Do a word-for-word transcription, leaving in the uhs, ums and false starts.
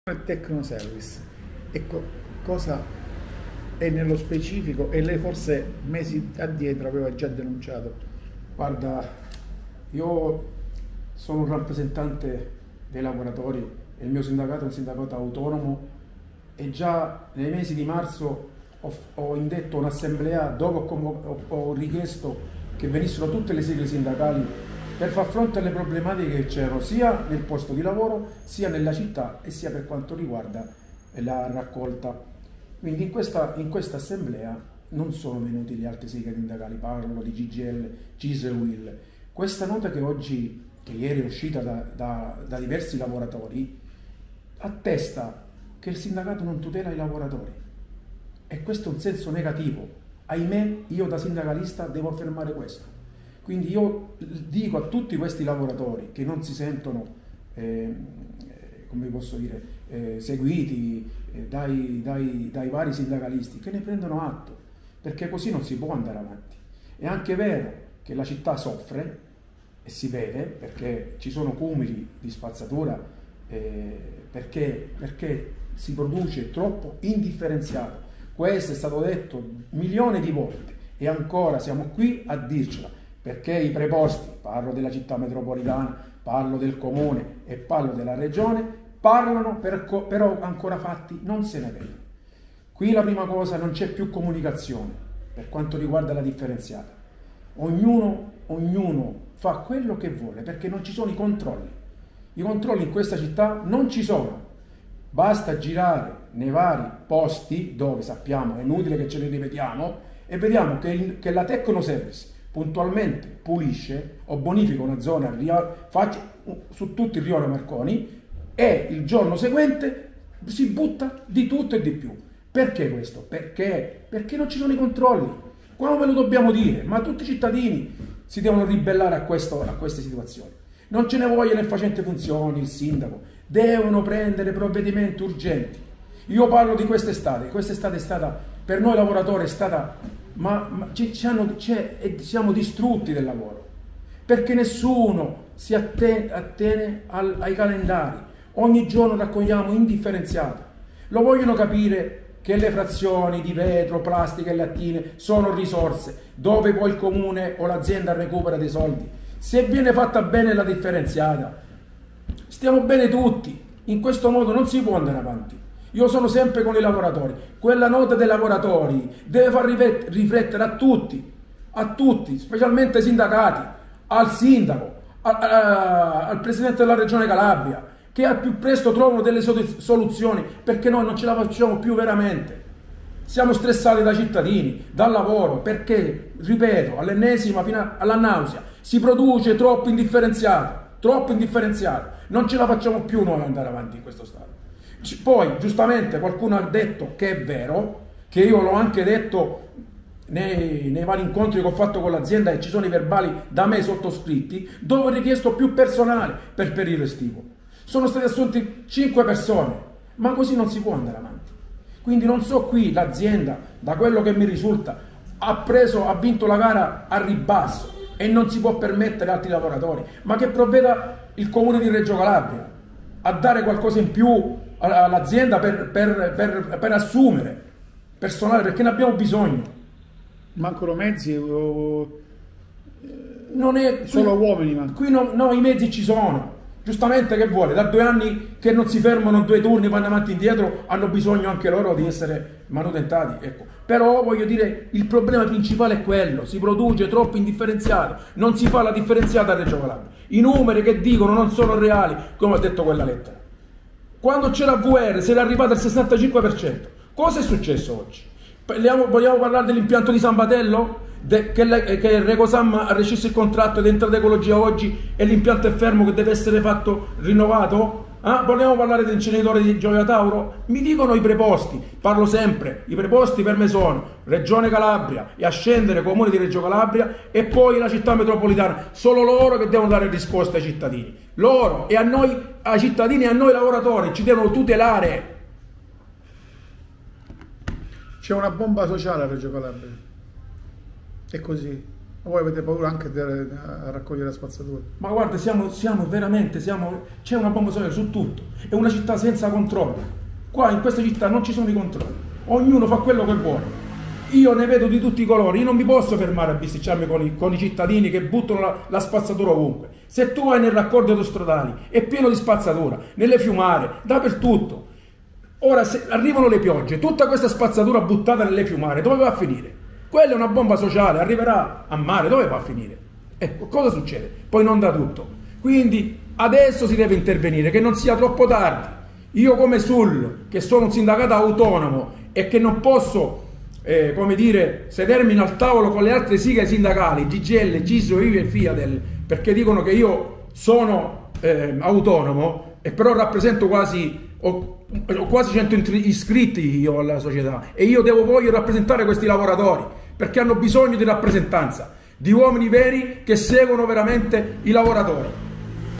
Tecnoservice, ecco cosa è nello specifico, e lei forse mesi addietro aveva già denunciato. Guarda, io sono un rappresentante dei lavoratori e il mio sindacato è un sindacato autonomo e già nei mesi di marzo ho, ho indetto un'assemblea dove ho, ho, ho richiesto che venissero tutte le sigle sindacali per far fronte alle problematiche che c'erano sia nel posto di lavoro, sia nella città e sia per quanto riguarda la raccolta. Quindi in questa, in questa assemblea non sono venuti gli altri sigle sindacali, parlo di G G L, C I S e U I L. Questa nota che oggi, che ieri è uscita da, da, da diversi lavoratori, attesta che il sindacato non tutela i lavoratori. E questo è un senso negativo. Ahimè, io da sindacalista devo affermare questo. Quindi io dico a tutti questi lavoratori che non si sentono, eh, come posso dire, eh, seguiti eh, dai, dai, dai vari sindacalisti, che ne prendono atto, perché così non si può andare avanti. È anche vero che la città soffre, e si vede, perché ci sono cumuli di spazzatura, eh, perché, perché si produce troppo indifferenziato. Questo è stato detto milioni di volte e ancora siamo qui a dircela. Perché i preposti, parlo della città metropolitana, parlo del comune e parlo della regione, parlano, per, però ancora fatti non se ne vedono. Qui la prima cosa, non c'è più comunicazione per quanto riguarda la differenziata. Ognuno, ognuno fa quello che vuole perché non ci sono i controlli. I controlli in questa città non ci sono. Basta girare nei vari posti dove sappiamo, è inutile che ce ne ripetiamo, e vediamo che, il, che la Tecnoservice puntualmente pulisce o bonifica una zona faccio, su tutto il Rione Marconi e il giorno seguente si butta di tutto e di più. Perché questo? Perché? Perché non ci sono i controlli. Qua ve lo dobbiamo dire, ma tutti i cittadini si devono ribellare a, questo, a queste situazioni. Non ce ne voglia nel facente funzioni, il sindaco, devono prendere provvedimenti urgenti. Io parlo di quest'estate, quest'estate è stata, per noi lavoratori è stata ma, ma ci, ci hanno, e siamo distrutti del lavoro, perché nessuno si attene, attene al, ai calendari, ogni giorno raccogliamo indifferenziato. Lo vogliono capire che le frazioni di vetro, plastica e lattine sono risorse dove poi il comune o l'azienda recupera dei soldi. Se viene fatta bene la differenziata stiamo bene tutti, in questo modo non si può andare avanti. Io sono sempre con i lavoratori. Quella nota dei lavoratori deve far riflettere a tutti, a tutti, specialmente ai sindacati, al sindaco, a, a, al presidente della regione Calabria, che al più presto trovano delle soluzioni, perché noi non ce la facciamo più veramente. Siamo stressati dai cittadini, dal lavoro, perché, ripeto, all'ennesima, fino alla nausea, si produce troppo indifferenziato, troppo indifferenziato. Non ce la facciamo più noi andare avanti in questo stato. Poi giustamente qualcuno ha detto che è vero, che io l'ho anche detto nei, nei vari incontri che ho fatto con l'azienda, e ci sono i verbali da me sottoscritti, dove ho richiesto più personale per il periodo estivo. Sono stati assunti cinque persone, ma così non si può andare avanti. Quindi non so, qui l'azienda, da quello che mi risulta, ha preso, ha vinto la gara a ribasso e non si può permettere altri lavoratori, ma che provveda il comune di Reggio Calabria a dare qualcosa in più all'azienda per, per, per, per assumere personale, perché ne abbiamo bisogno. Mancano mezzi o... non è solo qui, uomini mancano. Qui no, no, i mezzi ci sono. Giustamente, che vuole? Da due anni che non si fermano due turni, vanno avanti e indietro, hanno bisogno anche loro di essere manutentati. Ecco. Però voglio dire, il problema principale è quello: si produce troppo indifferenziato, non si fa la differenziata a Reggio Calabria. I numeri che dicono non sono reali, come ha detto quella lettera. Quando c'era V R si era arrivato al sessantacinque per cento. Cosa è successo oggi? Vogliamo, vogliamo parlare dell'impianto di San Batello? De, che, le, che il Recosam ha rescisso il contratto ed è entrata Ecologia oggi e l'impianto è fermo, che deve essere fatto rinnovato? Eh? Vogliamo parlare dell'inceneritore di Gioia Tauro? Mi dicono i preposti, parlo sempre, i preposti per me sono Regione Calabria e a scendere Comune di Reggio Calabria e poi la città metropolitana. Solo loro che devono dare risposte ai cittadini, loro, e a noi, ai cittadini e a noi lavoratori, ci devono tutelare. C'è una bomba sociale a Reggio Calabria, è così. Ma voi avete paura anche di a raccogliere la spazzatura? Ma guarda, siamo, siamo veramente, siamo, c'è una bomba sociale su tutto. È una città senza controllo. Qua in questa città non ci sono i controlli. Ognuno fa quello che vuole. Io ne vedo di tutti i colori. Io non mi posso fermare a bisticciarmi con i, con i cittadini che buttano la, la spazzatura ovunque. Se tu vai nel raccordo autostradali è pieno di spazzatura, nelle fiumare, dappertutto. Ora se arrivano le piogge, tutta questa spazzatura buttata nelle fiumare, dove va a finire? Quella è una bomba sociale, arriverà a mare, dove va a finire? Ecco, cosa succede? Poi non da tutto. Quindi adesso si deve intervenire, che non sia troppo tardi. Io come Sul, che sono un sindacato autonomo e che non posso, eh, come dire, sedermi al tavolo con le altre sigle sindacali, G G L, C I S O, I V I e FIADEL, perché dicono che io sono eh, autonomo e però rappresento quasi... Ho, ho quasi cento iscritti io alla società e io devo voglio rappresentare questi lavoratori perché hanno bisogno di rappresentanza, di uomini veri che seguono veramente i lavoratori.